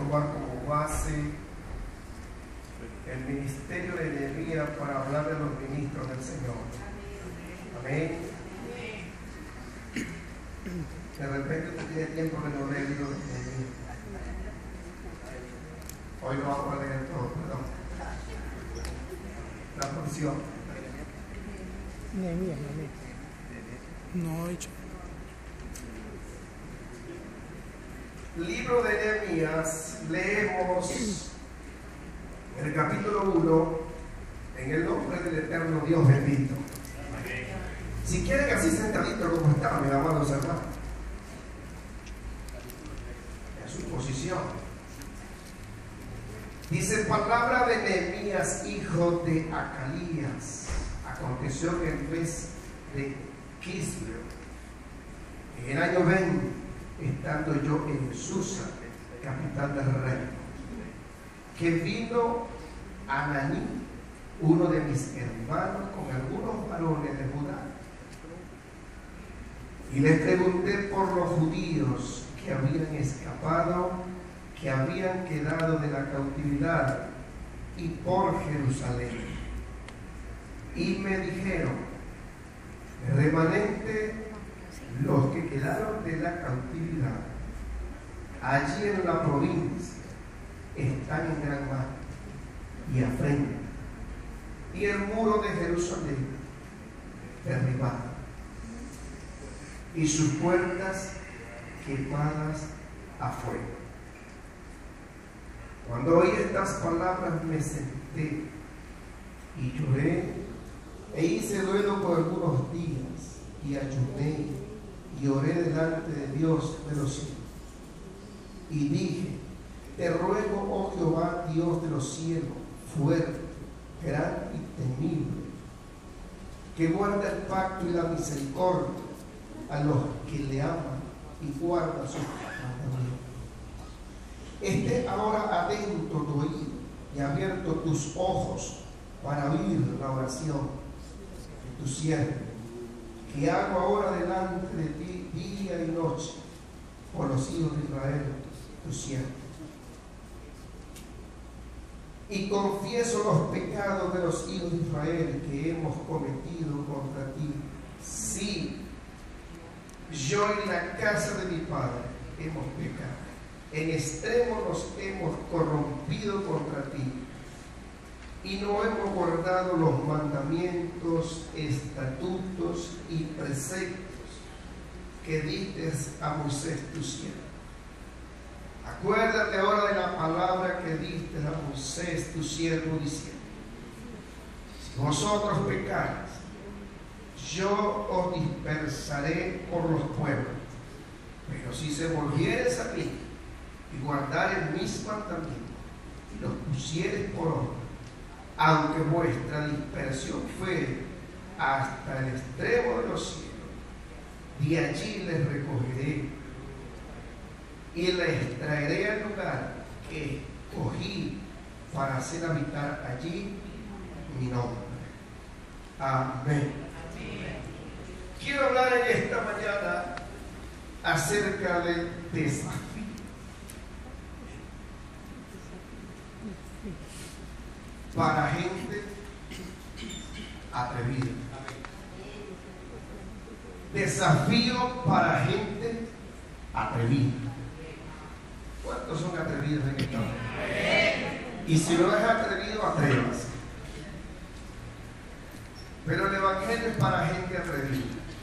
tomar como base el ministerio de Nehemías para hablar de los ministros del Señor. Amén. De repente usted tiene tiempo que no lee el libro de Nehemías. Hoy no vamos a leer todo, perdón. La porción. Nehemías. No he hecho. Libro de Nehemías, leemos el capítulo 1 en el nombre del eterno Dios bendito. Si quieren así sentadito como está, mis amados hermanos, en su posición. Dice palabra de Nehemías, hijo de Acalías. Aconteció que en vez de Quisleo, en el año 20, estando yo en Susa, capital del reino, que vino Ananí, uno de mis hermanos, con algunos varones de Judá, y les pregunté por los judíos que habían escapado, que habían quedado de la cautividad, y por Jerusalén. Y me dijeron: remanente, los que quedaron de la cautividad allí en la provincia están en gran mal y afrenta, y el muro de Jerusalén derribado y sus puertas quemadas a fuego. Cuando oí estas palabras me senté y lloré e hice duelo por algunos días, y ayuné y oré delante de Dios de los cielos, y dije: te ruego, oh Jehová, Dios de los cielos, fuerte, grande y temible, que guarda el pacto y la misericordia a los que le aman y guarda sus mandamientos. Esté ahora atento tu oído y abierto tus ojos para oír la oración de tu siervo, que hago ahora delante de ti día y noche por los hijos de Israel, tu siervo. Y confieso los pecados de los hijos de Israel que hemos cometido contra ti. Sí, yo y la casa de mi padre hemos pecado. En extremo nos hemos corrompido contra ti, y no hemos guardado los mandamientos, estatutos y preceptos que diste a Moisés tu siervo. Acuérdate ahora de la palabra que diste a Moisés tu siervo, diciendo: si vosotros pecares, yo os dispersaré por los pueblos, pero si se volvieres a mí y guardares mis mandamientos y los pusieres por obra, aunque vuestra dispersión fuere hasta el extremo de los cielos, de allí les recogeré y les traeré al lugar que escogí para hacer habitar allí mi nombre. Amén. Quiero hablar en esta mañana acerca del desafío. Para gente atrevida. Desafío para gente atrevida. ¿Cuántos son atrevidos en esta mañana? Y si no es atrevido, atrévase. Pero el evangelio es para gente atrevida.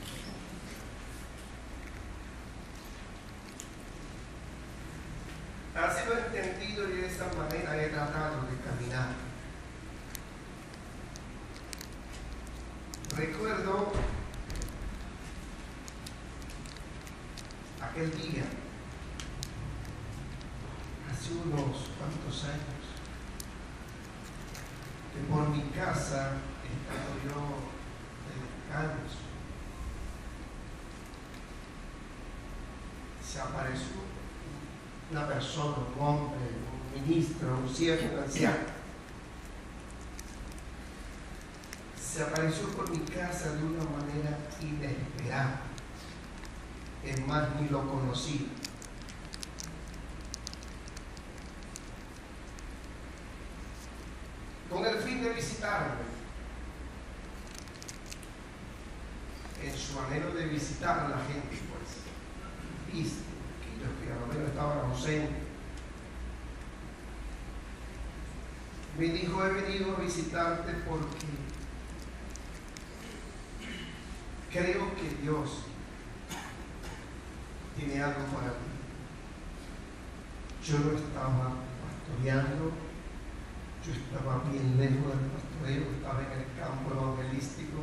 Así lo he entendido y de esa manera he tratado de caminar. Recuerdo aquel día, hace unos cuantos años, que por mi casa, estando yo de descanso, se apareció una persona, un hombre, un ministro, un siervo, un anciano. Se apareció por mi casa de una manera inesperada. Es más, ni lo conocí. su anhelo de visitar a la gente, pues, viste que los que a lo menos estaban ausentes. Me dijo, he venido a visitarte porque creo que Dios tiene algo para ti. Yo no estaba pastoreando, yo estaba bien lejos del pastoreo, estaba en el campo evangelístico.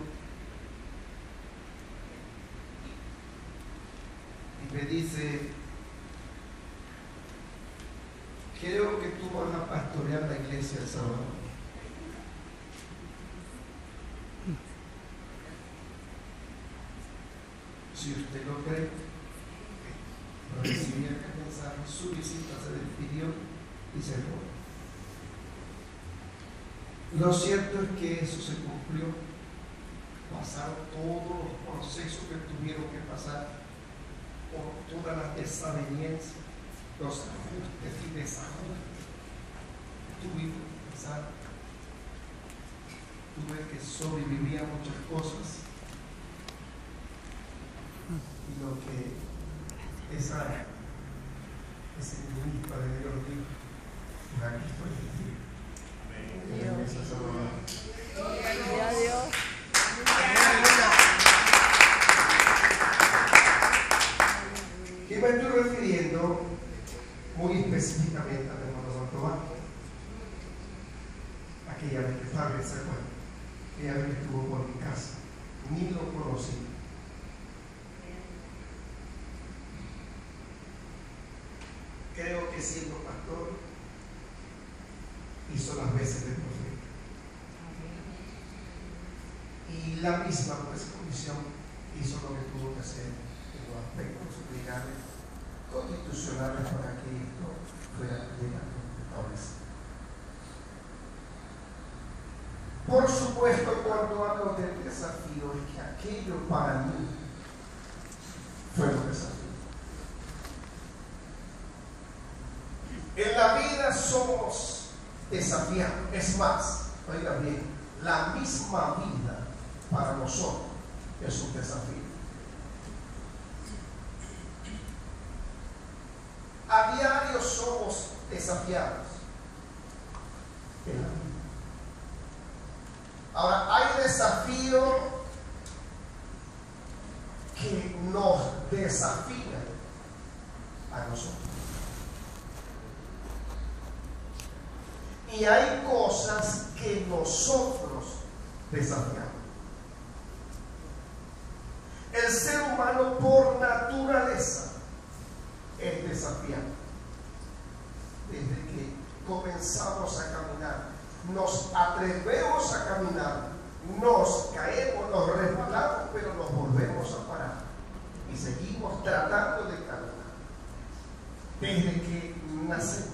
Y me dice, creo que tú vas a pastorear la iglesia el sábado. Si usted lo cree, no recibía que pensar, su visita se despidió y se fue. Lo cierto es que eso se cumplió. Pasaron todos los procesos que tuvieron que pasar, por todas las desavenencias, los ajustes y desajustes. Tuvimos que pasar. Tuve que sobrevivir a muchas cosas. Y lo que ese ministro de Dios dijo, aquí estoy. Gloria a Dios. Y me estoy refiriendo muy específicamente al hermano Bartolomé. Aquella vez que estaba en ese cuento, aquella vez que estuvo por mi casa, ni lo conocí. Creo que siendo pastor hizo las veces de profeta. Y la misma pues comisión hizo lo que tuvo que hacer en los aspectos legales, constitucionales para que esto fuera legalmente establecido. Por supuesto, cuando hablo del desafío, es que aquello para mí fue un desafío. En la vida somos desafiados. Es más, oiga bien, la misma vida para nosotros es un desafío. A diario somos desafiados en la vida. Ahora, hay desafíos que nos desafían a nosotros. Y hay cosas que nosotros desafiamos. El ser humano por naturaleza es desafiante. Desde que comenzamos a caminar, nos atrevemos a caminar, nos caemos, nos resbalamos, pero nos volvemos a parar y seguimos tratando de caminar. Desde que nacemos,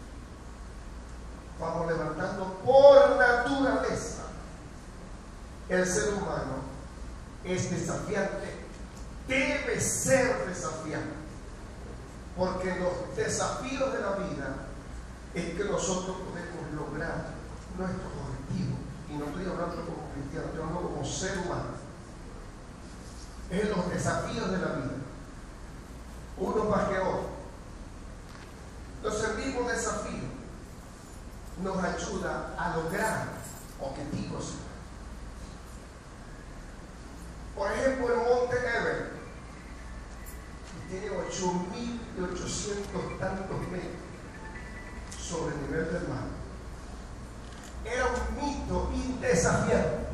vamos levantando por naturaleza. El ser humano es desafiante, debe ser desafiante, porque los desafíos de la vida es que nosotros podemos lograr nuestros objetivos. Y no estoy hablando como cristiano, estoy hablando como ser humano. Es los desafíos de la vida, uno más que otro. Los mismos desafíos nos ayuda a lograr objetivos. Por ejemplo, el monte Everest tiene 8.800 tantos metros sobre el nivel del mar. Era un mito indesafiable.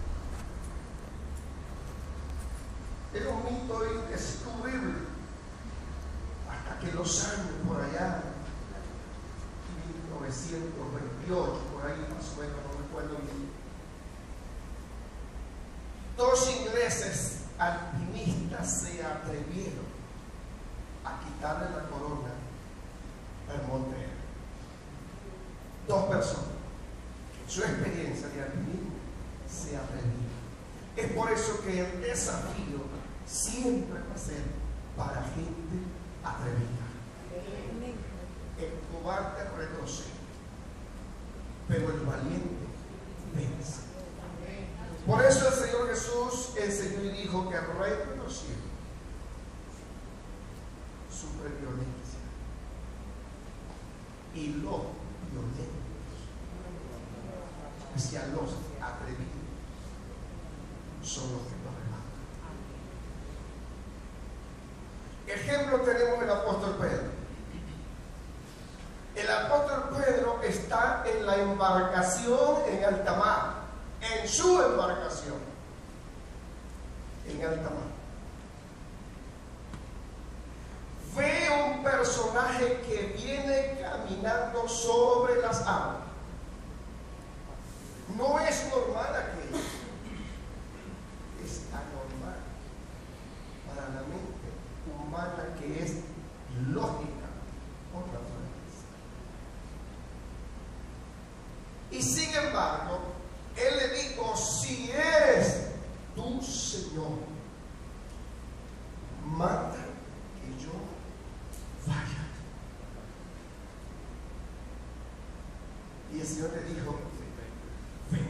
Era un mito indescubrible hasta que los años por allá 1928, por ahí más o menos, no recuerdo bien, dos ingleses alpinistas se atrevieron a quitarle la corona al monte Everest. Dos personas que en su experiencia de alpinismo se atrevieron. Es por eso que el desafío siempre va a ser para gente atrevida. El cobarde retrocede, pero el valiente vence. Por eso el Señor Jesús Jesús enseñó y dijo que el reino de los cielos sufre violencia y los violentos, hacia los atrevidos, son los que lo arrebatan. Ejemplo tenemos el apóstol Pedro. El apóstol Pedro está en la embarcación en alta mar, en su embarcación en alta mar. Ve un personaje que viene caminando sobre las aguas. No es normal aquello, es anormal para la mente humana, que es lógica por naturaleza. Y sin embargo, él le dijo: si eres tu Señor, manda que yo vaya. Y el Señor le dijo: ven.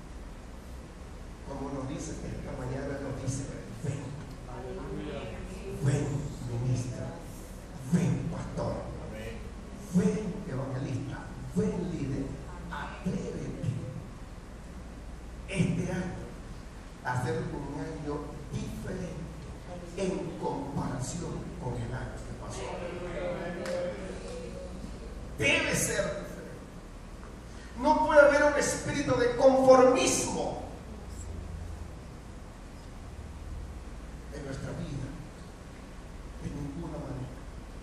Como nos dice esta mañana, nos dice: ven. Ven, ministra. Ven, pastor. Ven, evangelista. Ven, líder. Atrévete este año a hacer un año diferente en comparación con el año que pasó. Debe ser diferente. No puede haber un espíritu de conformismo en nuestra vida, de ninguna manera.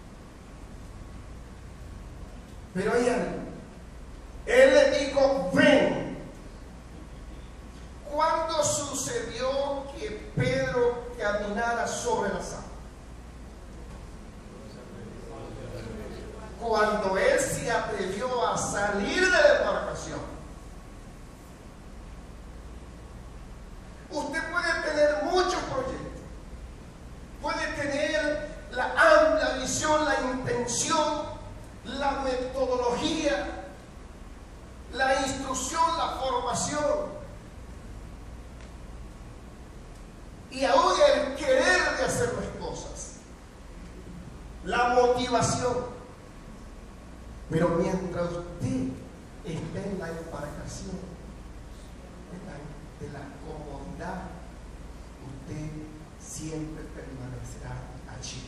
Pero hay algo. Él le dijo: ven. ¿Cuándo sucedió que Pedro caminara sobre las aguas? Cuando él se atrevió a salir de la embarcación. Usted puede tener muchos proyectos, puede tener la amplia visión, la intención, la metodología, la instrucción, la formación, y aún el querer de hacer las cosas, la motivación. Pero mientras usted esté en la embarcación de la comodidad, usted siempre permanecerá allí.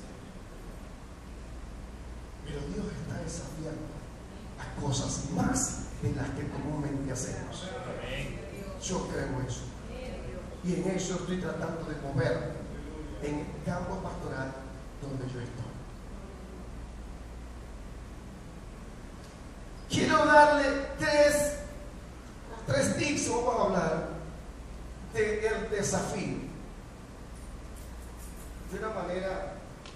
Pero Dios está desafiando a cosas más de las que comúnmente hacemos. Yo creo eso. Y en eso estoy tratando de moverme en el campo pastoral donde yo estoy. Quiero darle tres tips. Vamos a hablar del desafío de una manera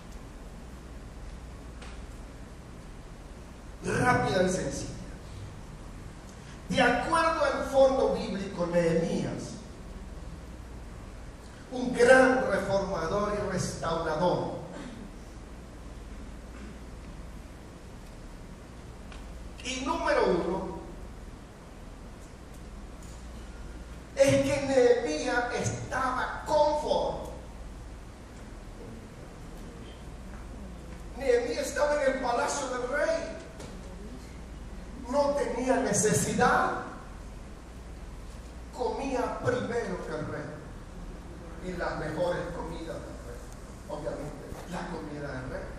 rápida y sencilla. De acuerdo al fondo bíblico, Nehemías, un gran reformador y restaurador, y número uno es que Nehemías estaba conforme. Nehemías estaba en el palacio del rey, no tenía necesidad, comía primero que el rey, y las mejores comidas del rey, obviamente la comida del rey.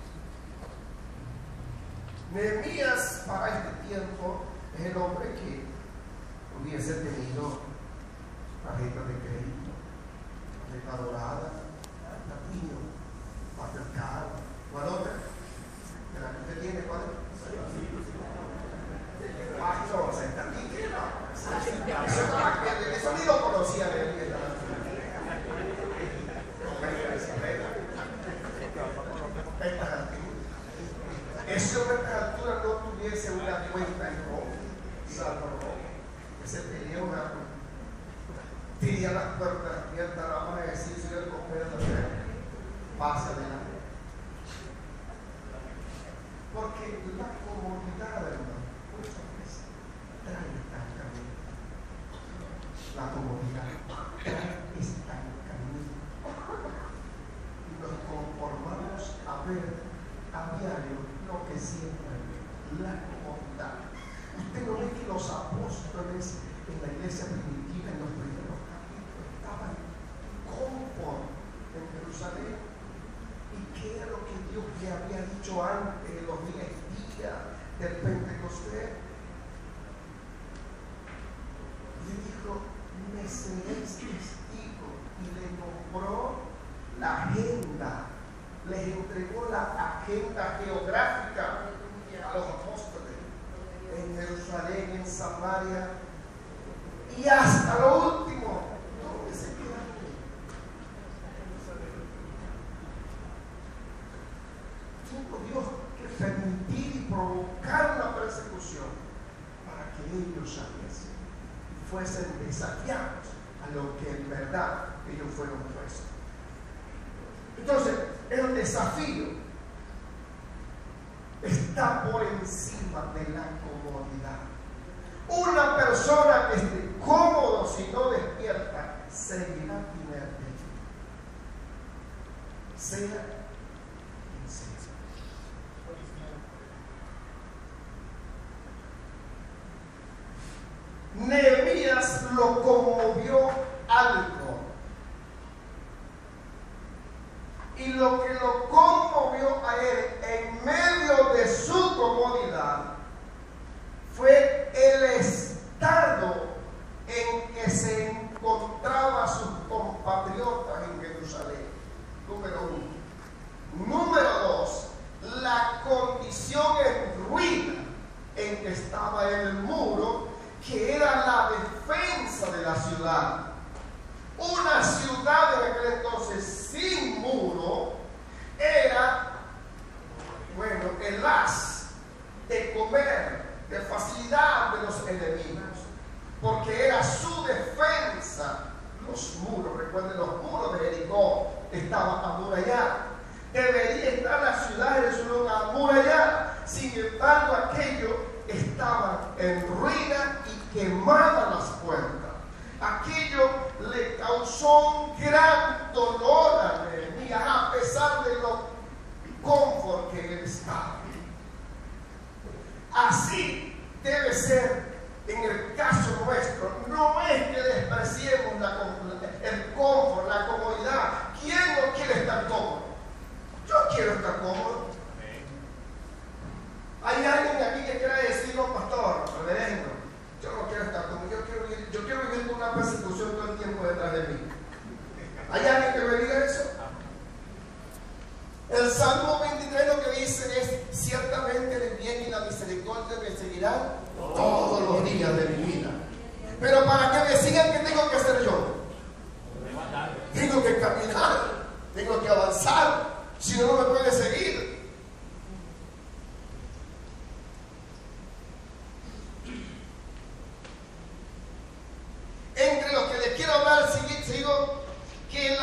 Nehemías para este tiempo es el hombre que hubiese tenido tarjeta de crédito, tarjeta dorada, platino, Mastercard. ¿Cuál otra? ¿De la que usted tiene? ¿Cuál es? No, eso ni lo conocía de él. Ese hombre a esta altura no tuviese una cuenta en Roma, salvo Roma, que se tenía una, tenía las puertas abiertas, vamos a decir, si el compañero de pasa adelante. Porque la comodidad, hermano, por esa vez, trae estancamiento. la comodidad. Está en el camino. Y nos conformamos a ver a diario lo que siempre ve, la comodidad. Usted no ve que los apóstoles en la iglesia primitiva, en los primeros capítulos, estaban confort en Jerusalén. ¿Y qué era lo que Dios le había dicho antes de los 10 días del Pentecostés? Le dijo: me seréis testigo, y le nombró la agenda, les entregó la agenda geográfica a los apóstoles en Jerusalén, en Samaria y hasta lo último. ¿Dónde se quedan? Tuvo Dios que permitir y provocar una persecución para que ellos saliesen y fuesen desafiados a lo que en verdad ellos fueron puestos. Entonces, el desafío está por encima de la comodidad. Una persona que esté cómodo, si no despierta, seguirá inerte, sea quien sea. Nehemías lo conmovió algo. Y lo que lo conmovió a él en medio de su comodidad fue el estado en que se encontraban sus compatriotas en Jerusalén. Número 1. Número 2. La condición en ruina en que estaba el muro, que era la defensa de la ciudad. Una ciudad en aquel entonces sin muro era, bueno, el as de comer, de facilidad de los enemigos, porque era su defensa. Los muros, recuerden, los muros de Jericó estaban amurallados. Debería estar la ciudad en su lugar amurallada. Sin embargo, aquello estaba en ruina y quemadas las puertas. Aquello le causó un gran dolor a Nehemías, a pesar de lo confort que él estaba. Así debe ser en el caso nuestro. No es que despreciemos el confort, la comodidad. ¿Quién no quiere estar cómodo? Yo quiero estar cómodo. Hay alguien aquí que quiera decir: no, pastor, reverendo, yo no quiero estar cómodo. Yo quiero vivir con una persecución todo el tiempo detrás de mí. ¿Hay alguien que me diga eso? El Salmo 23 lo que dice es: ciertamente el bien y la misericordia me seguirán todos los días de mi vida. Pero para que me sigan, ¿qué tengo que hacer yo? Tengo que caminar, tengo que avanzar, si no, no me puede seguir. Entre los que les quiero hablar, sigo que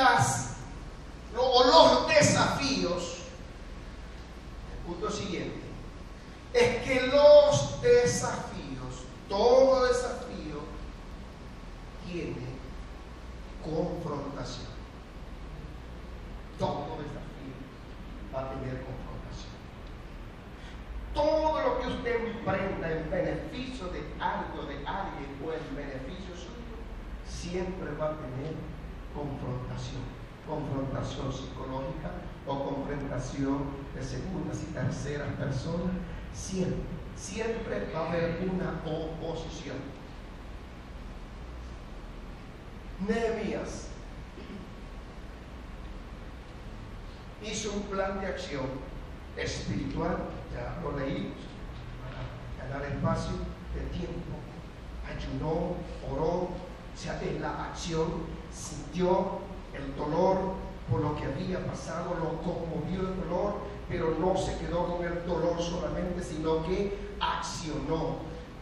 los desafíos, el punto siguiente, es que los desafíos, todo desafío tiene confrontación. Todo desafío va a tener confrontación. Todo lo que usted emprenda en beneficio de algo, de alguien o en beneficio suyo, siempre va a tener confrontación. Confrontación psicológica o confrontación de segundas y terceras personas. Siempre va a haber una oposición. Nehemías hizo un plan de acción espiritual, ya lo leímos, para ganar espacio de tiempo. Ayunó, oró, en la acción sintió el dolor por lo que había pasado, lo conmovió el dolor, pero no se quedó con el dolor solamente, sino que accionó.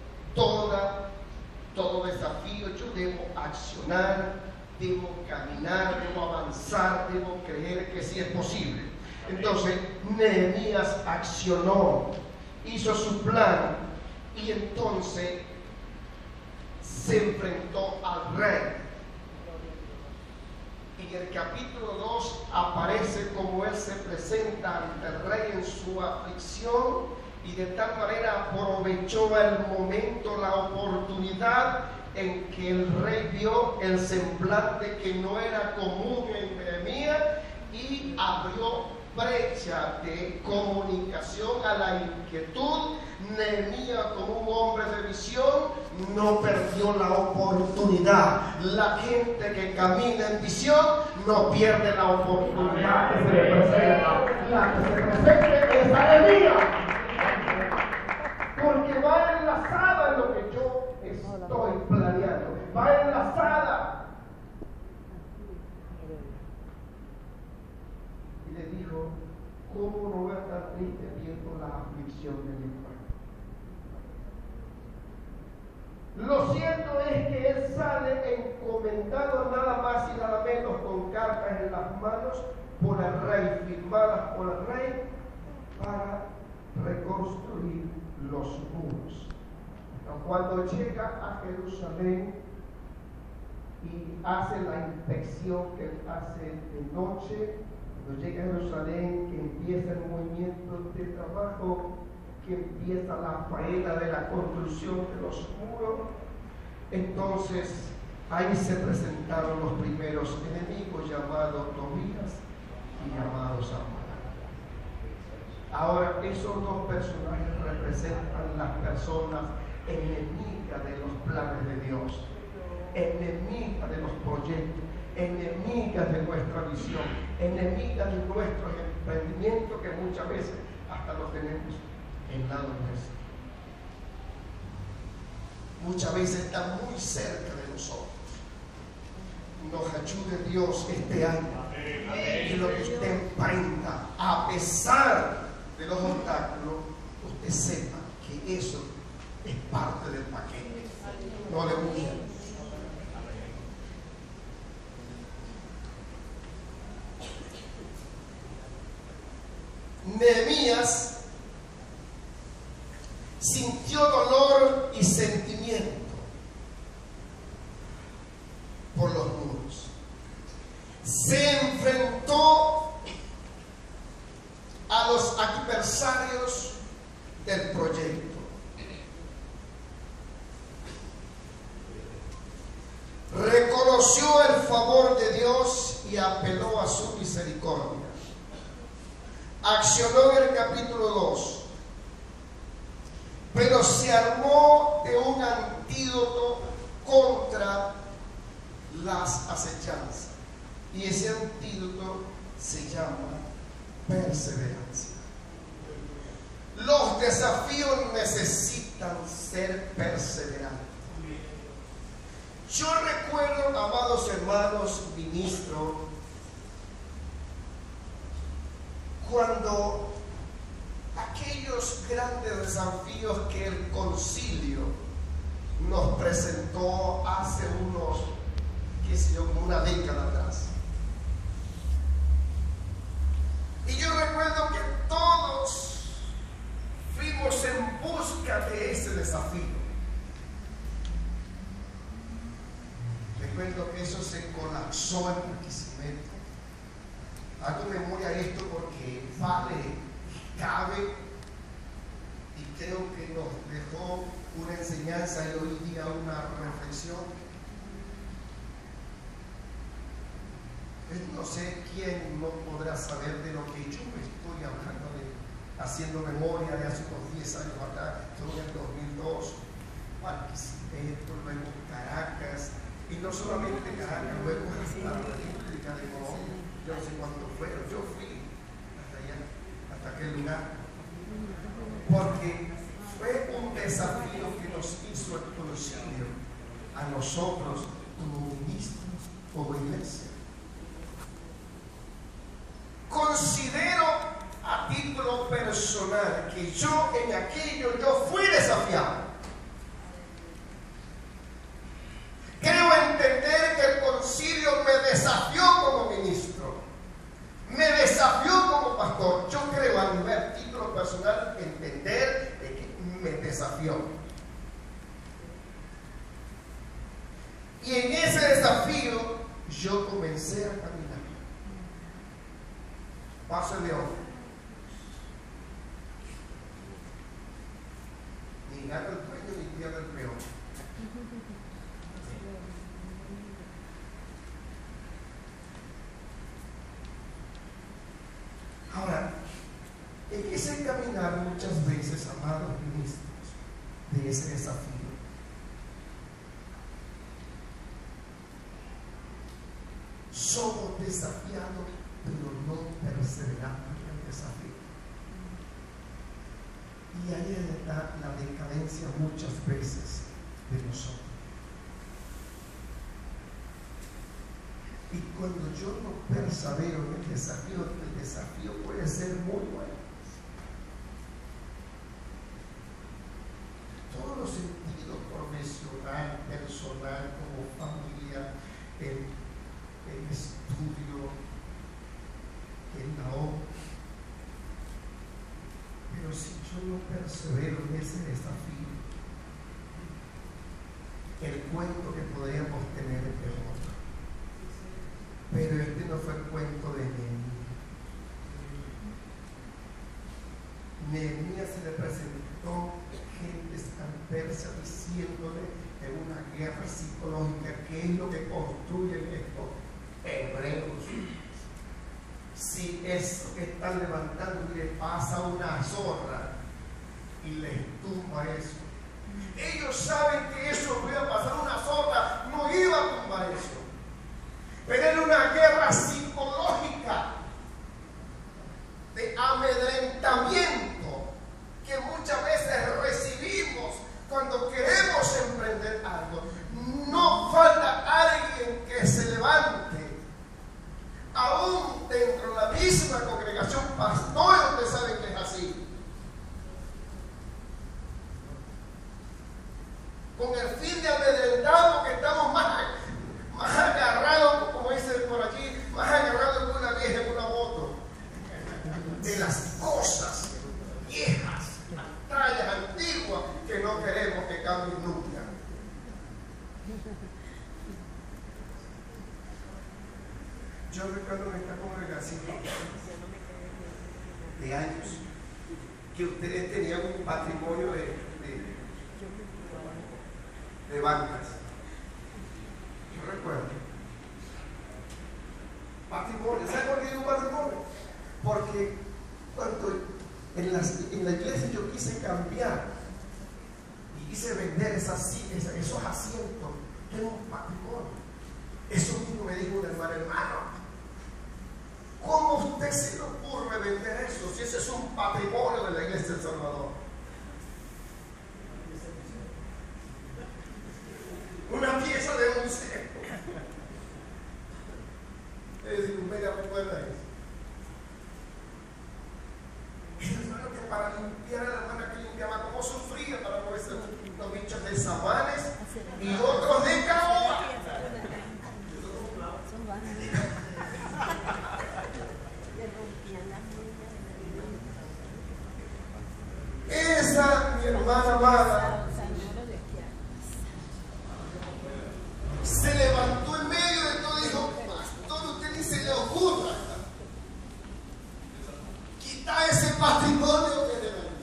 Todo desafío yo debo accionar, debo caminar, debo avanzar, debo creer que sí es posible. Entonces Nehemías accionó, hizo su plan y entonces se enfrentó al rey. En el capítulo 2 aparece como él se presenta ante el rey en su aflicción, y de tal manera aprovechó el momento, la oportunidad en que el rey vio el semblante que no era común en Nehemías, y abrió brecha de comunicación a la inquietud. Nehemías, como un hombre de visión, no perdió la oportunidad. La gente que camina en visión no pierde la oportunidad que se le presenta. La que se presente es Nehemías, porque va enlazada en lo que yo estoy planeando, va enlazada. Y le dijo: ¿cómo no voy a estar triste viendo la aflicción de mi pueblo? Lo cierto es que él sale encomendado nada más y nada menos, con cartas en las manos por el rey, firmadas por el rey, para reconstruir los muros. Cuando llega a Jerusalén y hace la inspección que él hace de noche, cuando llega a Jerusalén, que empieza el movimiento de trabajo, que empieza la faena de la construcción de los muros, entonces ahí se presentaron los primeros enemigos, llamados Tobías y llamados Sanballat. Ahora, esos dos personajes representan las personas enemigas de los planes de Dios, enemigas de los proyectos, enemigas de nuestra visión, enemigas de nuestro emprendimiento, que muchas veces hasta los tenemos en lado nuestro. Muchas veces están muy cerca de nosotros. Nos ayude Dios este año, que lo que usted emprenda, a pesar de los obstáculos, usted sepa que eso es parte del paquete. No le huya. Nehemías sintió dolor y sentimiento por los muros. Se enfrentó a los adversarios del proyecto. Reconoció el favor de Dios y apeló a su misericordia. Accionó en el capítulo 2, pero se armó de un antídoto contra las acechanzas, y ese antídoto se llama perseverancia. Los desafíos necesitan ser perseverantes. Yo recuerdo, amados hermanos ministros, cuando aquellos grandes desafíos que el concilio nos presentó hace unos, qué sé yo, como una década atrás. Y yo recuerdo que todos fuimos en busca de ese desafío. Recuerdo que eso se colapsó en Barquisimeto. Hago memoria de esto porque vale, cabe, y creo que nos dejó una enseñanza y hoy día una reflexión. No sé quién no podrá saber de lo que yo estoy hablando, haciendo memoria de hace unos 10 años acá, estoy en el 2002, Barquisimeto, luego Caracas, y no solamente Caracas, luego hasta la República de Colombia. Yo no sé cuándo fueron, yo fui hasta allá, hasta aquel lugar, porque fue un desafío que nos hizo el concilio a nosotros como ministros, como iglesia. Considero a título personal que yo en aquello yo fui desafiado. Creo entender que el concilio me desafió como ministro, me desafió como pastor. Yo creo a nivel título personal entender de que me desafió. Y en ese desafío yo comencé a caminar. Paso el león. Ni gana el dueño ni pierde el peón. Ahora, en ese caminar muchas veces, amados ministros, de ese desafío, somos desafiados, pero no perseveramos en el desafío. Y ahí está la decadencia muchas veces de nosotros. Y cuando yo no persevero en el desafío puede ser muy bueno. Todos los sentidos, profesional, personal, como familia, el estudio, en la obra. Pero si yo no persevero en ese desafío, el cuento que podríamos tener es otro. Pero este no fue el cuento de Nehemías. Nehemías se le presentó gente dispersa diciéndole en una guerra psicológica qué es lo que construyen estos hebreos. Si eso que están levantando le pasa una zorra y les tumba eso. Ellos saben que eso no iba a pasar, una zorra no iba a tumbar eso. Pero era una guerra psicológica de amedrentamiento que muchas veces recibimos cuando queremos emprender algo. No falta alguien que se levante, aún dentro de la misma congregación, pastores, ustedes saben que es así, con el fin de amedrentar, porque estamos más agarrados, como dicen por aquí, más agarrados que una vieja en una moto, de las cosas viejas, tallas antiguas que no queremos que cambien nunca. Yo recuerdo en esta congregación de años que ustedes tenían un patrimonio de bancas. Yo recuerdo. Patrimonio. ¿Saben por qué digo patrimonio? Porque cuando en la iglesia yo quise cambiar y quise vender esos asientos, era un patrimonio. Eso mismo me dijo un hermano, ¿cómo usted se le ocurre vender eso si ese es un patrimonio de la iglesia del Salvador? Una pieza de museo. Es decir, me recuerda eso. El hermano que para limpiar a la hermana que limpiaba, cómo sufría para moverse los bichos de sabanes y otros de caoba. Esa, mi hermana amada, se levantó en medio de todo y dijo: pastor, usted ni se le ocurra quitar ese patrimonio que le ven.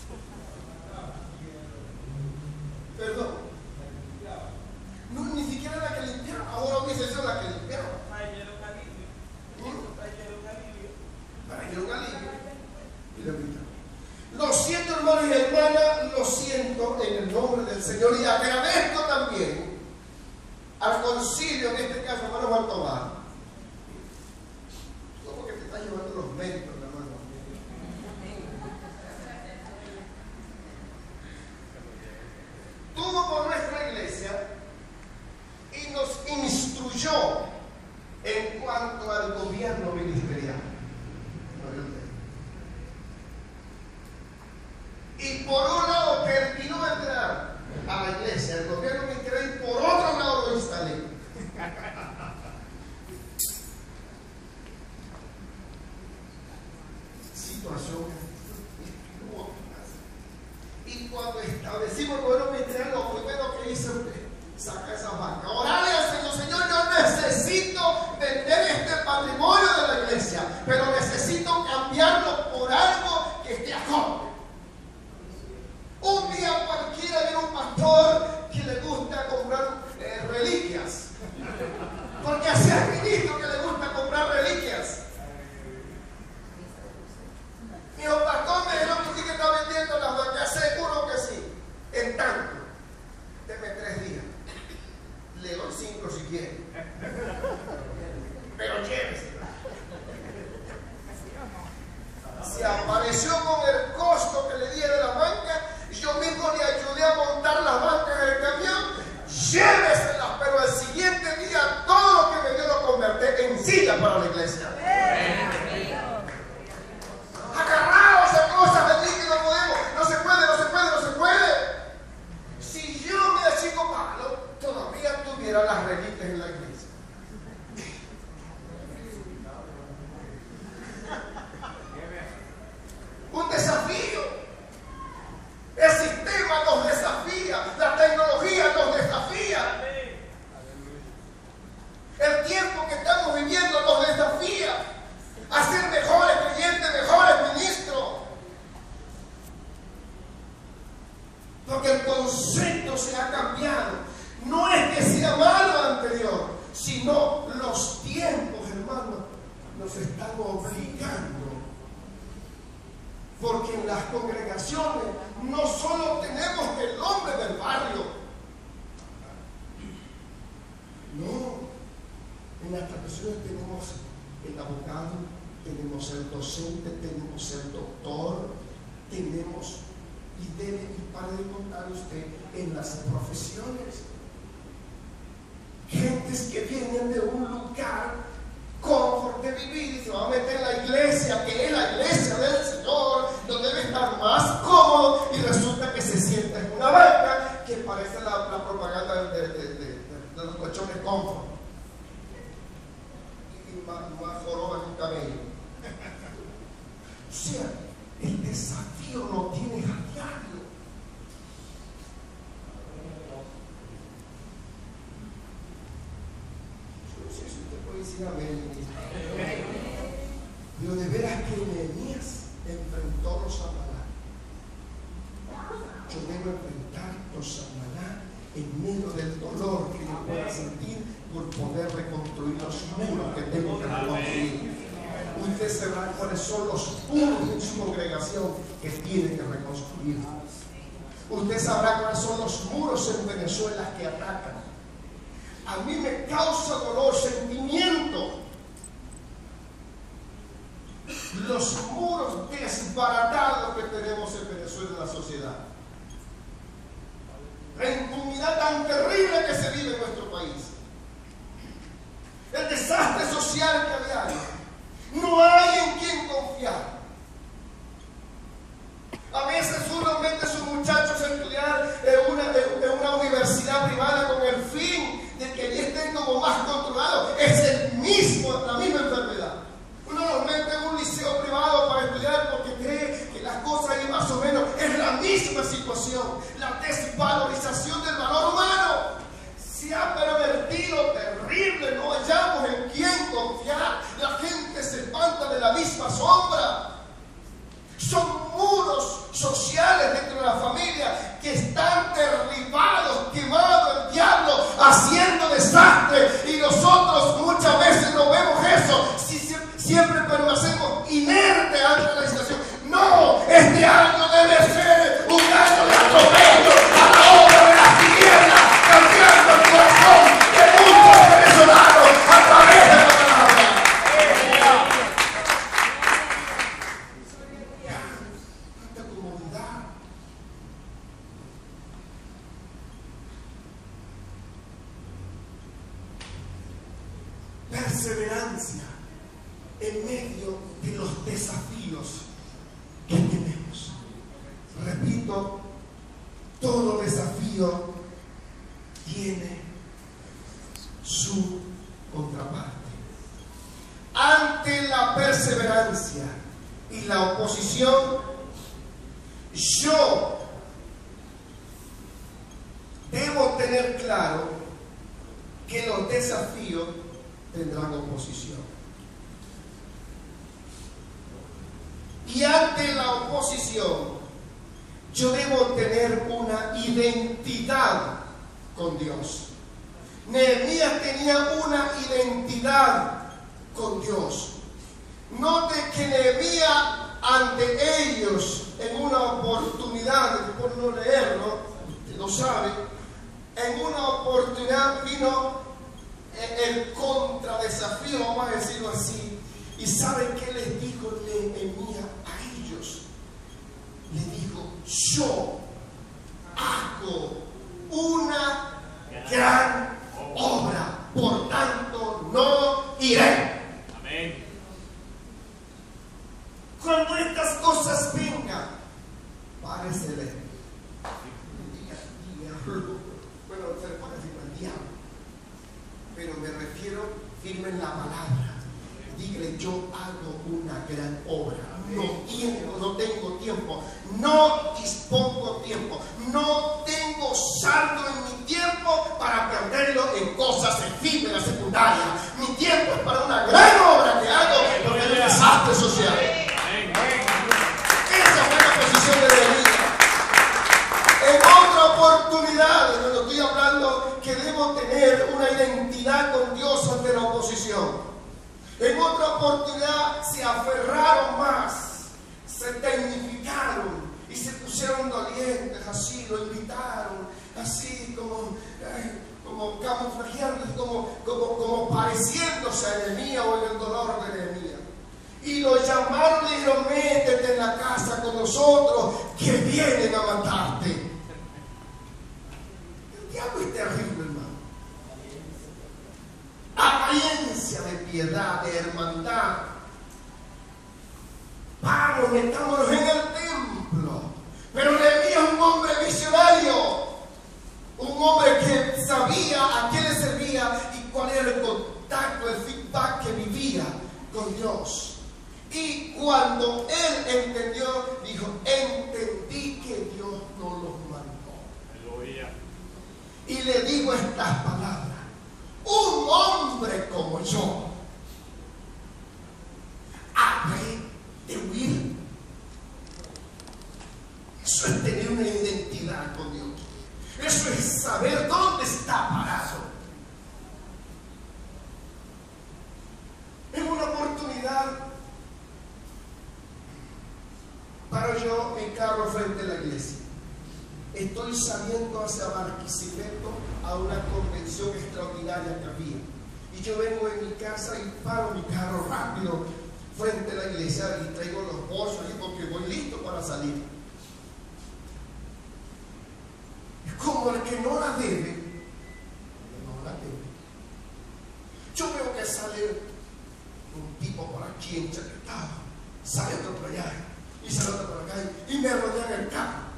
Perdón. No, ni siquiera la que limpiaba. Ahora hubiese sido la que limpiaba. Trajeron alivio. Y lo quitaron. Lo siento, hermanos y hermanas, lo siento en el nombre del Señor, y agradezco también al concilio, en este caso, hermano Juan Tomás. ¿Cómo que te está llevando los méritos, hermano? Tuvo por nuestra iglesia y nos instruyó en cuanto al gobierno ministerial. Y por un lado terminó de entrar a la iglesia el gobierno ministerial y por otro lado lo instalé. Situación. Y cuando establecimos el gobierno ministerial, lo primero que hice fue sacar esas bancas. ¡Orar! Porque el concepto se ha cambiado. No es que sea malo lo anterior, sino los tiempos, hermanos, nos están obligando. Porque en las congregaciones no solo tenemos el hombre del barrio, no, en las ocasiones tenemos el abogado, tenemos el docente, tenemos el doctor, tenemos, y para de contar usted, en las profesiones, gentes que vienen de un lugar confort de vivir y se va a meter en la iglesia, que es la iglesia del Señor, donde debe estar más cómodo, y resulta que se sienta en una banca que parece la propaganda de los colchones confort y más joroba en un camello. O sea, el desafío no tiene a diario. Yo no sé si usted puede decir amén. Pero de veras que Nehemías enfrentó los Amaná. Yo debo enfrentar los Amaná en medio del dolor que yo pueda sentir por poder reconstruir los muros que tengo que reconstruir. Usted sabrá cuáles son los muros en su congregación que tiene que reconstruir. Usted sabrá cuáles son los muros en Venezuela que atacan. A mí me causa dolor, sentimiento, los muros desbaratados que tenemos en Venezuela en la sociedad. La impunidad tan terrible que se vive en nuestro país. El desastre social que hay. No hay en quien confiar. A veces uno mete a sus muchachos a estudiar en una universidad privada con el fin de que ellos estén como más controlados. Es la misma enfermedad. Uno los mete en un liceo privado para estudiar porque cree que las cosas ahí más o menos es la misma situación. La desvalorización del valor humano se ha pervertido terrible. No hallamos en quién confiar. La gente se espanta de la misma sombra. Son muros sociales dentro de la familia que están derribados, quemados, el diablo haciendo desastre, y nosotros muchas veces no vemos eso. Siempre permanecemos inertes ante la situación. No, este año debe ser un año de atropello a la obra de las tinieblas, cambiando el corazón de muchos venezolanos a través de la palabra. Tanta comodidad. Perseverancia en medio de los desafíos que tenemos. Repito, todo desafío tiene su contraparte. Ante la perseverancia y la oposición, yo debo tener claro que los desafíos tendrán oposición. Y ante la oposición, yo debo tener una identidad con Dios. Nehemías tenía una identidad con Dios. Note que Nehemías ante ellos, en una oportunidad, por no leerlo, usted lo sabe, en una oportunidad vino el contradesafío, vamos a decirlo así. ¿Y saben qué les dijo Nehemías a ellos? Les dijo: yo hago una gran obra, por tanto no iré. Amén. Cuando estas cosas vengan, páresele. Bueno, se le puede decir al diablo, pero me refiero firme en la palabra. Dígale: yo hago una gran obra. No tengo tiempo, no dispongo tiempo, no tengo saldo en mi tiempo para perderlo en cosas efímeras, secundarias. Mi tiempo es para una gran obra que hago, porque es un desastre social. Esa fue la posición de Nehemías. En debemos tener una identidad con Dios ante la oposición. En otra oportunidad se aferraron más, se tecnificaron y se pusieron dolientes, así lo invitaron, así como camuflajeándose, como pareciéndose a Nehemías o en el dolor de Nehemías. Y lo llamaron y le dijeron: métete en la casa con nosotros, que vienen a matarte. El diablo es terrible, hermano. Apariencia de piedad, de hermandad. Vamos, metámonos en el templo. Pero Nehemías es un hombre visionario, un hombre que sabía a qué le servía y cuál era el contacto, el feedback que vivía con Dios. Y cuando él entendió, dijo: entendí que Dios no los mandó. Y le digo estas palabras: un hombre como yo habré de huir. Eso es tener una identidad con Dios. Eso es saber dónde está parado. En una oportunidad paro yo mi carro frente a la iglesia. Estoy saliendo hacia Barquisimeto a una convención extraordinaria que había. Y yo vengo en mi casa y paro mi carro rápido frente a la iglesia y traigo los bolsos ahí porque voy listo para salir. Es como el que no la debe, no la debe. Yo veo que sale un tipo por aquí enchaquetado, sale otro por allá y sale otro por acá y me rodean el carro.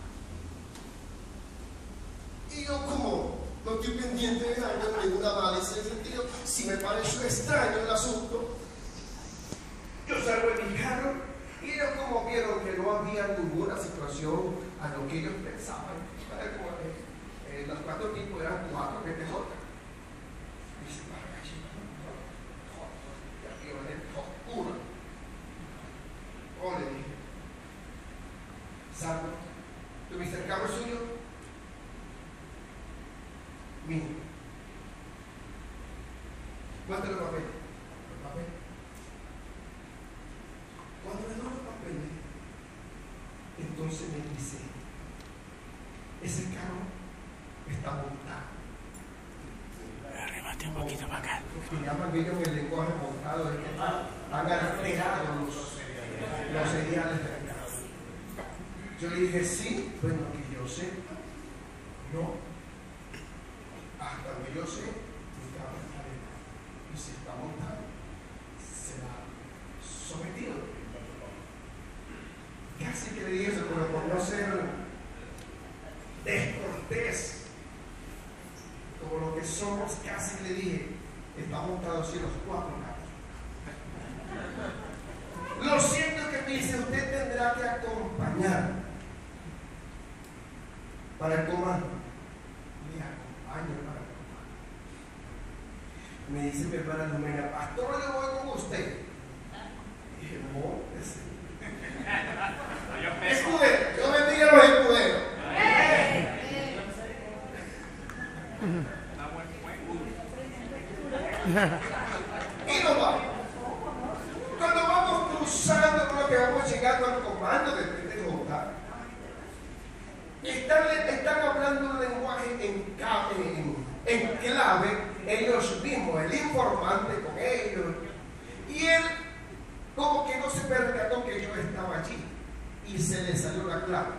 Y yo, como no estoy pendiente de algo, ninguna malicia en ese sentido, si me pareció extraño el asunto, yo salgo de mi carro y ellos, como vieron que no había ninguna situación a lo que ellos pensaban, los 4 tipos eran 4 PTJ. Dice: para allí, y aquí va el uno. Oh, le dije: Salvo, ¿tuviste el carro suyo? Mío. Muéstrale los papeles. Los papeles. Cuando le doy los papeles, entonces me dice: ese carro está montado. Arrímate un poquito para acá. Lo que llaman ellos en el lenguaje montado es que han alterado los seriales del carro. Yo le dije: sí, bueno, que yo sé. No. Hasta donde yo sé, mi carro está arreglado. Y si está montado, será sometido. Casi que le dije eso, pero por no ser descortés como lo que somos, casi le dije: está montado así los 4 carros. Lo siento que me dice: usted tendrá que acompañar para el comando. Le acompaño para el comando. Me dice mi hermana Lumena: pastor, yo voy con usted. Y dije: no, escudero, yo bendiga a los escuderos. Y nos vamos. Cuando vamos cruzando, creo que vamos llegando al comando de PTJ, están hablando un lenguaje en clave, ellos mismos, el informante con ellos, y él como que no se percató que yo estaba allí y se le salió la clave.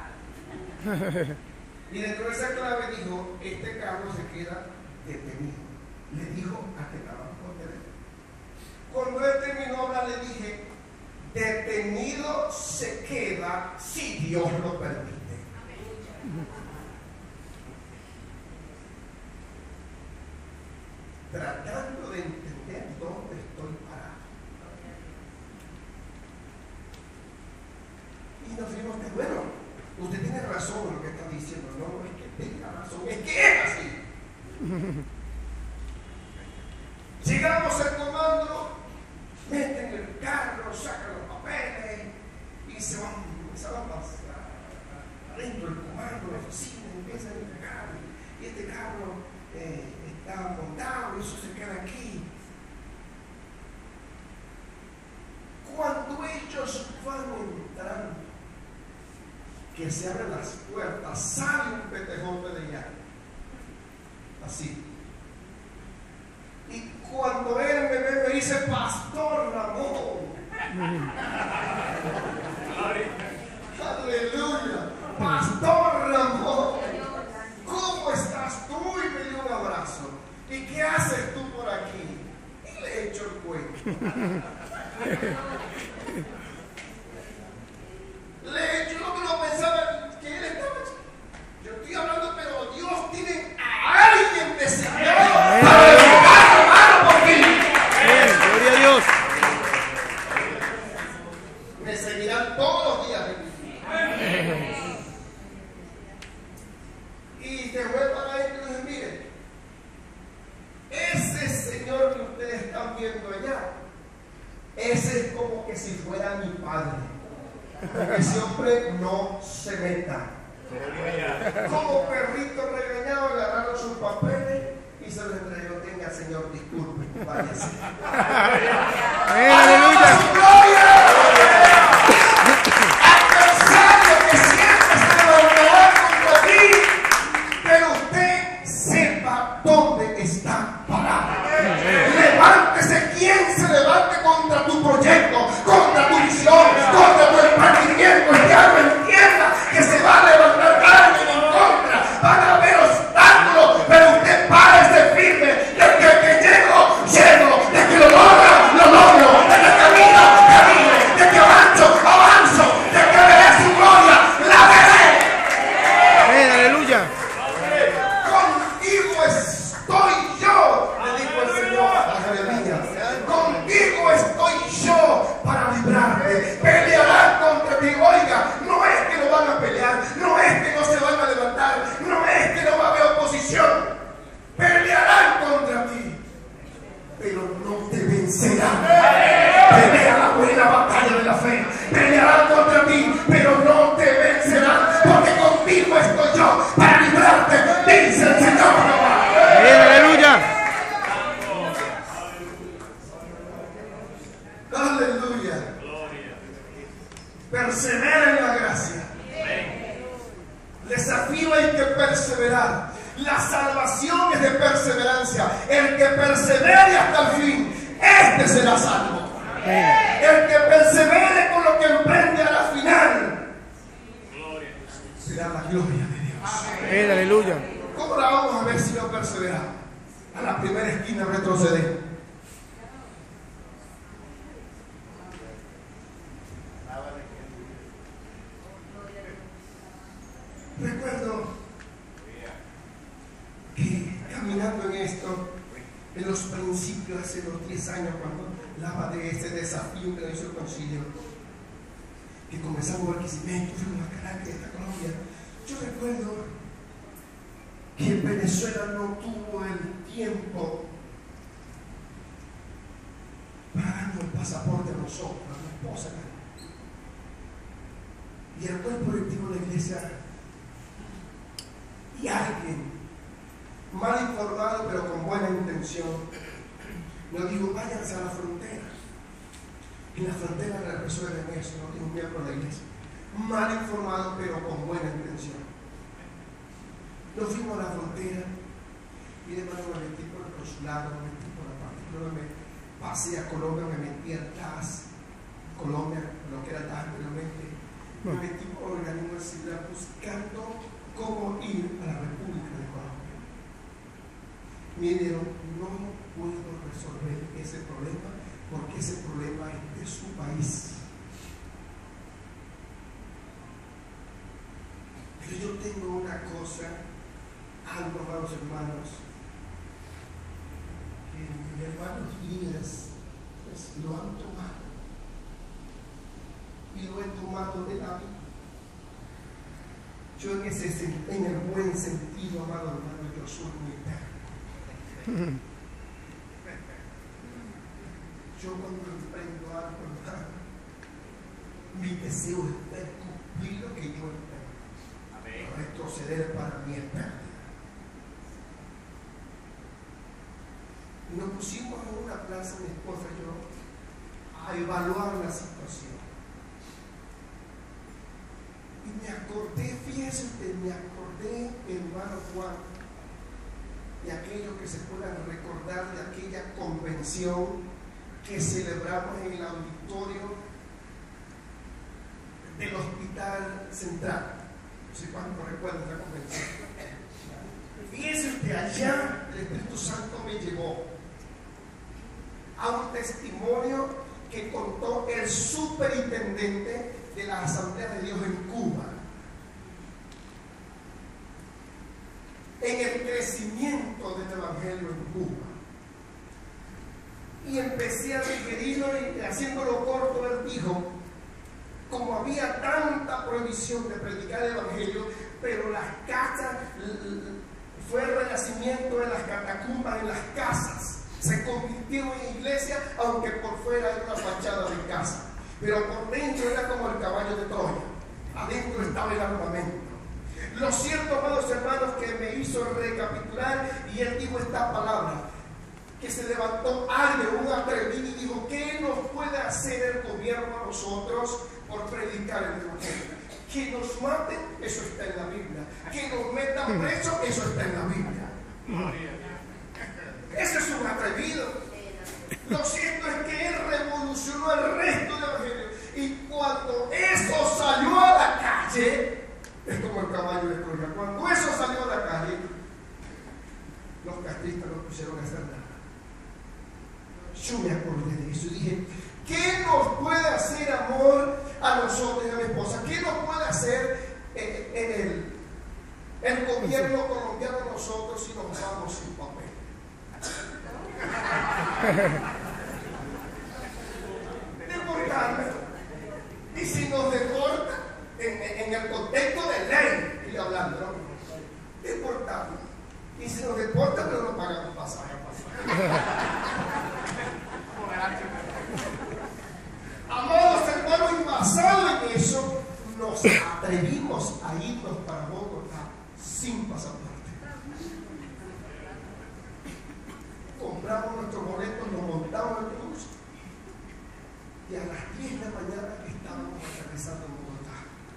Y dentro de esa clave dijo: este carro se queda detenido. Le dijo a que estaba por teléfono. Cuando él terminó de hablar, le dije: detenido se queda si Dios lo permite. Tratando de entender dónde estoy parado. Y nos dimos que, bueno, usted tiene razón en lo que está diciendo. No es que tenga razón, es que es así. Llegamos al comando, meten el carro, sacan los papeles y se van adentro del comando, la oficina, empiezan a entregar. Y este carro está montado y eso se queda aquí. Cuando ellos van entrando, que se abren las puertas, sale un petejote de allá. Así. Y cuando él me ve, me dice, Pastor Ramón. Aleluya. Pastor Ramón, ¿cómo estás tú? Y me dio un abrazo. ¿Y qué haces tú por aquí? Y le echo el cuento. Le echo lo que no pensaba que él estaba. Yo estoy hablando, pero Dios tiene a alguien designado para levantar la mano por ti. Gloria a Dios. Me seguirán todos los días de mi vida. Y te fue para él y dije, mire, ese señor que ustedes están viendo allá, ese es como que si fuera mi padre. Porque ese hombre no se meta. Como perrito regañado, agarraron sus papeles y se los entregó. Tenga, señor, disculpe, váyase. Aleluya. Adversario que siempre se levantará contra ti, pero usted sepa dónde está parado. Levántese. Quien se levante contra tu proyecto, contra tu visión, contra tu emprendimiento, y ya no entienda que se va a levantar alguien en contra. Van a haber obstáculos, pero usted párese firme. De que llego, llego. De que lo logro, lo logro. De que camino, camino. De que avanzo, avanzo. De que veré su gloria, la veré. Aleluya. Contigo estoy yo, le dijo el Señor a Jeremías. Contigo estoy yo para librarte. Pelearán contra ti. Oiga, no es que no van a pelear, no es que no se van a levantar, no es que no va a haber oposición. Pelearán contra ti, pero no te vencerán. Pelea la buena batalla de la fe. Pelearán contra ti, pero no te vencerán, porque contigo estoy yo para librarte, dice el Señor Jehová. Aleluya. Aleluya. Persevera en la gracia. Desafío hay que perseverar. La salvación es de perseverancia. El que persevere hasta el fin, este será salvo. El que persevere con lo que emprende a la final, será la gloria de Dios. Aleluya. ¿Cómo la vamos a ver si no perseveramos? A la primera esquina retroceder. Recuerdo que caminando en esto, en los principios, hace unos 10 años, cuando hablaba de ese desafío que nos hizo el concilio, que comenzamos el Barquisimeto, fuimos a Caracas, a Colombia. Yo recuerdo que Venezuela no tuvo el tiempo para darnos el pasaporte a nosotros, a mi esposa. Y el cuerpo directivo de la iglesia y alguien mal informado pero con buena intención nos dijo, váyanse a la frontera. En la frontera resuelven eso, no tiene un miembro de la iglesia. Mal informado pero con buena intención. Nos fuimos a la frontera y de nuevo me metí por el consulado, me metí por la parte, luego me pasé a Colombia, me metí al TAS, Colombia, lo que era TAS anteriormente, me metí por organismo de seguridad buscando cómo ir a la República de Colombia. Me dijeron, no puedo resolver ese problema porque ese problema es de su país. Pero yo tengo una cosa, algo, amados hermanos, que mis hermanos líderes pues, lo han tomado y lo he tomado de la vida. Yo en el buen sentido, amado hermano, yo soy muy eterno. Yo cuando emprendo algo, hermano, mi deseo es ver cumplir lo que yo emprendo. Retroceder para mí es pérdida. nos pusimos en una plaza, mi esposa y yo, a evaluar la situación. Y me acordé, fíjese usted, hermano Juan, de aquello que se puedan recordar de aquella convención que celebramos en el auditorio del Hospital Central. No sé cuánto recuerdan la convención. Fíjense usted, allá el Espíritu Santo me llevó a un testimonio que contó el superintendente de la Asamblea de Dios en Cuba, en el crecimiento del Evangelio en Cuba. Y empecé a digerirlo y haciéndolo corto, él dijo, como había tanta prohibición de predicar el Evangelio, pero las casas, fue el renacimiento de las catacumbas en las casas, se convirtieron en iglesia, aunque por fuera era una fachada de casa, pero por dentro era como el caballo de Troya, adentro estaba el armamento. Lo cierto, amados hermanos, que me hizo recapitular, y él dijo esta palabra, que se levantó alguien, un atrevido, y dijo, ¿qué nos puede hacer el gobierno a nosotros por predicar el Evangelio? Que nos maten, eso está en la Biblia. Que nos metan presos, eso está en la Biblia. Ese es un atrevido. Lo cierto es que él revolucionó el resto del Evangelio. Y cuando eso salió a la calle, es como el caballo de Troya. Cuando eso salió a la calle, los castristas no pusieron a hacer nada. Yo me acordé de eso y dije, ¿qué nos puede hacer amor a nosotros y a mi esposa? ¿Qué nos puede hacer el gobierno colombiano a nosotros si nos vamos sin papel? Deportarme. Y si nos deportan, en el contexto de ley, estoy hablando, ¿no? Deportarme. Y si nos deportan, pero no pagamos pasaje. Amados hermanos, y basado en eso, nos atrevimos a irnos para Bogotá sin pasaporte. Compramos nuestros boletos, nos montamos en el bus y a las 10 de la mañana estábamos aterrizando en Bogotá.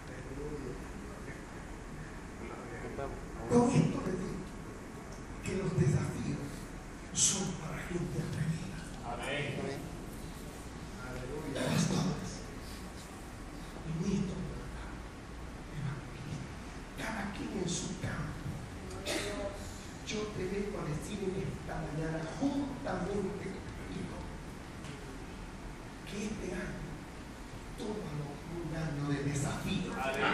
Con esto les digo que los desafíos son para gente atrevida. Amén. Pastores, ministros, cada quien en su campo. Yo te vengo a decir en esta mañana, juntamente contigo, que este año, tómalo un año de desafío.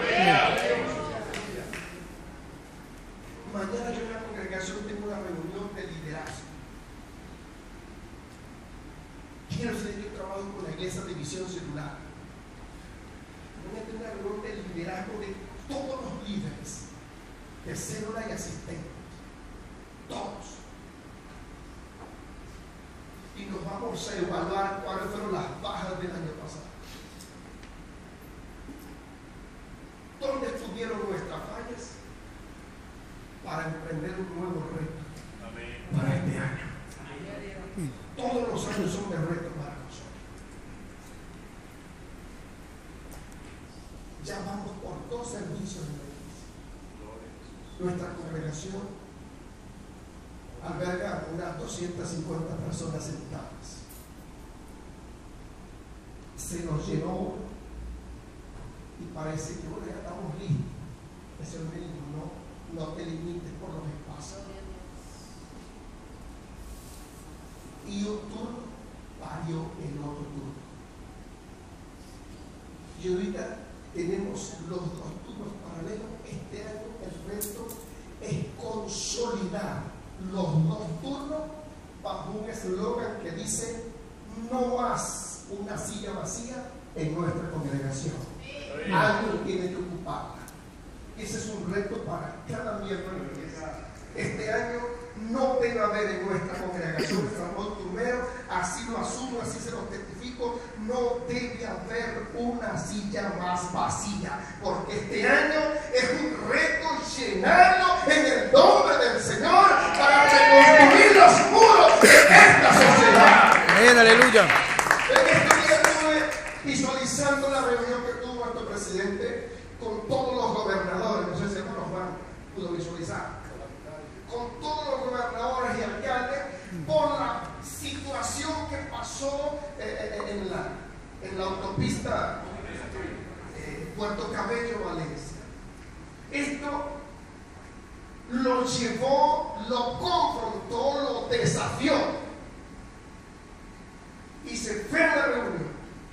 Mañana yo en la congregación tengo una reunión de liderazgo. Quiero decir, yo trabajo con la iglesia de Visión Celular. Voy a tener una reunión de liderazgo de todos los líderes de célula y asistentes. Todos. Y nos vamos a evaluar cuáles fueron las bajas del año pasado. ¿Dónde estuvieron nuestras fallas? Para emprender un nuevo reto. Amén. Para este año. Todos los años son de reto para nosotros. Ya vamos por 2 servicios en la iglesia. Nuestra congregación alberga unas 250 personas sentadas. Se nos llenó y parece que bueno, ya estamos listos. Ese es el mínimo, no te limites por los espacios. Y un turno parió el otro turno. Y ahorita tenemos los 2 turnos paralelos. Este año el reto es consolidar los 2 turnos bajo un eslogan que dice: no más una silla vacía en nuestra congregación. Alguien tiene que ocuparla. Ese es un reto para cada miembro de la iglesia. Este año no debe haber en nuestra congregación Ramón Turmero, así lo asumo, así se lo testifico, no debe haber una silla más vacía, porque este año es un reto llenarlo en el nombre del Señor para reconstruir los muros de esta Aleluya. En este día estuve visualizando la reunión que tuvo nuestro presidente con todos los gobernadores. No sé si algunos Juan pudo visualizar. Con todos los gobernadores y alcaldes por la situación que pasó en la autopista Puerto Cabello, Valencia. Esto lo llevó, lo confrontó, lo desafió y se fue a la reunión.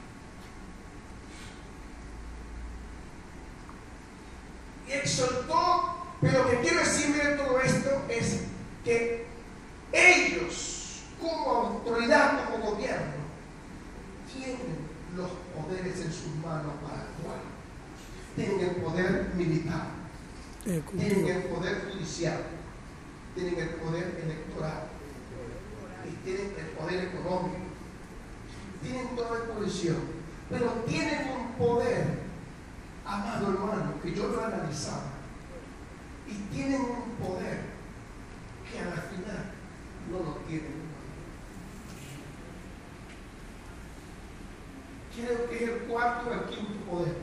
Y exhortó, pero lo que quiero decirme de todo esto es que ellos, como autoridad, como gobierno, tienen los poderes en sus manos para actuar. Tienen el poder militar, tienen el poder judicial, tienen el poder electoral y tienen el poder económico, tienen toda la posición, pero tienen un poder, amado hermano, que yo lo analizaba, y tienen un poder que a la final no lo tienen. Creo que es el cuarto o el quinto poder.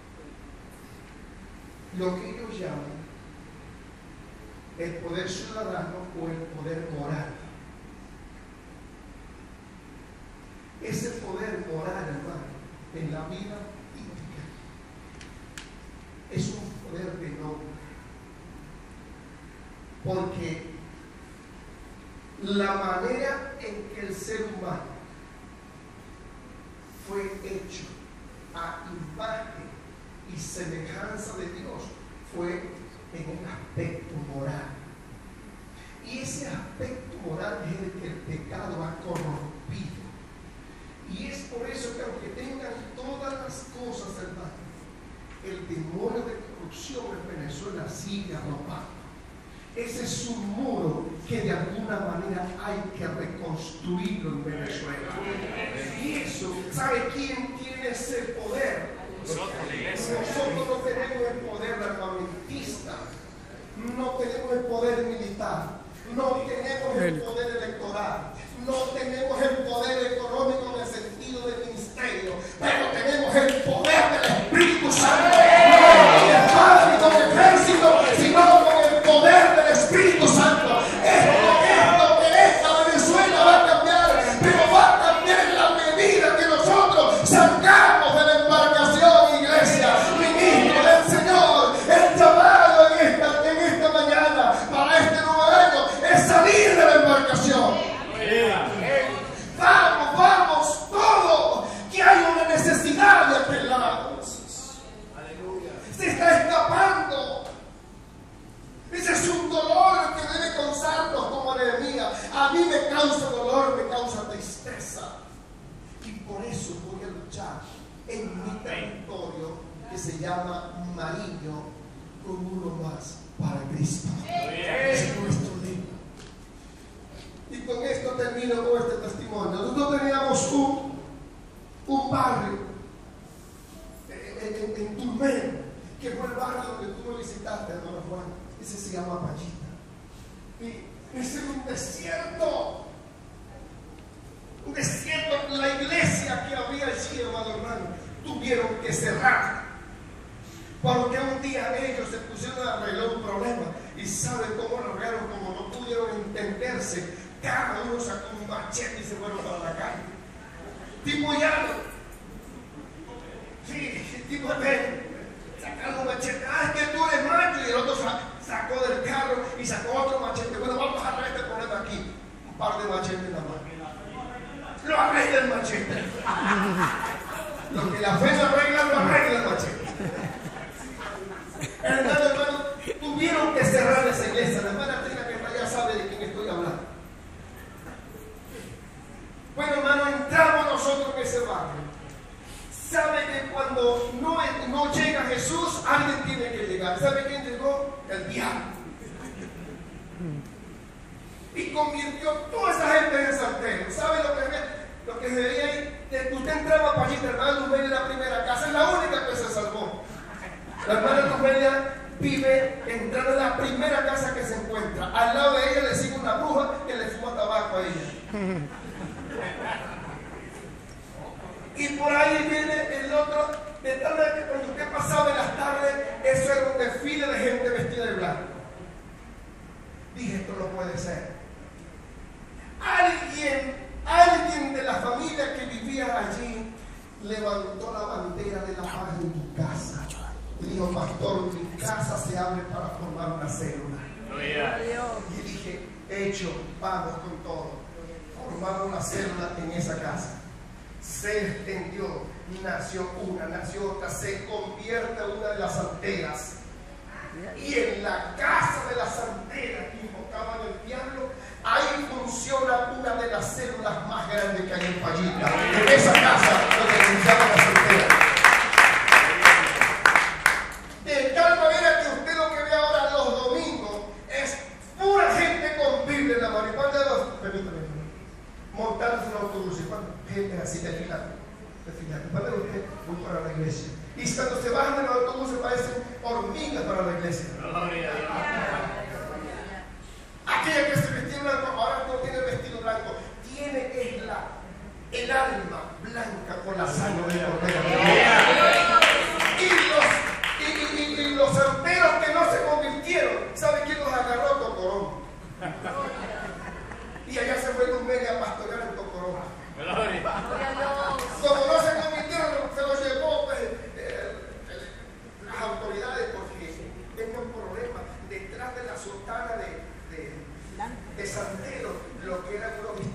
Lo que ellos llaman el poder ciudadano o el poder moral. Ese poder moral, hermano, en la vida íntima es un poder de nombre. Porque la manera en que el ser humano fue hecho a imagen y semejanza de Dios fue en un aspecto moral. Y ese aspecto moral es el que el pecado ha corrompido. Y es por eso que aunque tengan todas las cosas, hermano, el demonio de corrupción en Venezuela sigue arropando. Ese es un muro que de alguna manera hay que reconstruirlo en Venezuela. Y eso, ¿sabe quién tiene ese poder? Nosotros no tenemos el poder armamentista, no tenemos el poder militar, no tenemos el poder electoral, no tenemos el poder económico en el sentido del ministerio, pero tenemos el poder del Espíritu Santo, no con el ejército, sino con el poder del Espíritu Santo. Esto que esta Venezuela va a cambiar, pero va a cambiar en la medida que nosotros salgamos de la embarcación, iglesia, ministro del Señor. El llamado en esta mañana para este nuevo año es salir de la embarcación. Vamos todos, que hay una necesidad de aquel lado. Se está escapando. Ese es un dolor que debe causarnos como Nehemías. A mí me causa dolor, me causa tristeza. Y por eso voy a luchar en mi territorio que se llama Mariño con uno más para Cristo. Es nuestro lema. Y con esto termino con este testimonio. Nosotros teníamos un barrio en Turmero, que fue el barrio donde tú me visitaste, hermano Juan. Ese se llama Pachita. Y ese era un desierto. Un desierto. La iglesia que había allí, hermano, tuvieron que cerrar. Porque un día ellos se pusieron a arreglar un problema. Y ¿saben cómo lo arreglaron? Como no pudieron entenderse, cada uno sacó un machete y se fueron para la calle. Tipo llano. Sí, tipo de sacaron un machete. Ah, es que tú eres macho. Y el otro sacó del carro y sacó otro machete. Bueno, vamos a arreglar este problema aquí. Un par de machetes nada más. Lo arregla el machete. Lo que la fe no arregla, lo arregla el machete. Hermano, tuvieron que cerrar esa iglesia. La hermana Trina que está allá sabe de quién estoy hablando. Bueno, hermano, entramos nosotros en ese barrio. Sabe que cuando no llega Jesús, alguien tiene que llegar. ¿Sabe quién llegó? El diablo. Y convirtió toda esa gente en sartén. ¿Sabe lo que se veía ahí? Usted entraba para allí, la hermana Lumelia en la primera casa, es la única que se salvó. La hermana Lumelia vive entrando en la primera casa que se encuentra. Al lado de ella le sigue una bruja que le fuma tabaco a ella. por ahí viene el otro, de tal manera que cuando usted pasaba en las tardes, eso era un desfile de gente vestida de blanco. Dije, esto no puede ser. Alguien de la familia que vivía allí levantó la bandera de la paz en tu casa. Y dijo, pastor, mi casa se abre para formar una célula. Y dije, hecho, vamos con todo. Formamos una célula en esa casa. Se extendió, nació una, nació otra, se convierte en una de las santeras. Y en la casa de las santeras que invocaban el diablo, ahí funciona una de las células más grandes que hay en Fallita. En esa casa donde iniciaban las santeras. De tal manera que usted lo que ve ahora los domingos es pura gente con Biblia en la mano. ¿Y cuántos de los, permítame, montándose en un autobús? ¿Y cuánta gente así desfilando? ¿Cuántos de ustedes voy para la iglesia? Y cuando se bajan de los autobuses parecen hormigas para la iglesia. Aquella que se vestía blanco, ahora no tiene el vestido blanco, tiene el alma blanca por la sangre del Cordero. Y los santeros que no se convirtieron, ¿sabe quién los agarró? Tocorón. Y allá se fue un media a pastorear en Tocorón. Como no se convirtieron, se los llevó pues, las autoridades, porque tengo un problema. Detrás de la sotana de santero, lo que eran unos